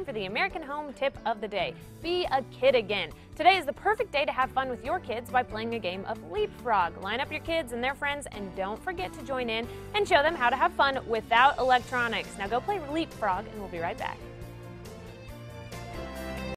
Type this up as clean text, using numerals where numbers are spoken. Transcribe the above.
for the American Home tip of the day. Be a kid again. Today is the perfect day to have fun with your kids by playing a game of Leapfrog. Line up your kids and their friends and don't forget to join in and show them how to have fun without electronics. Now go play Leapfrog and we'll be right back.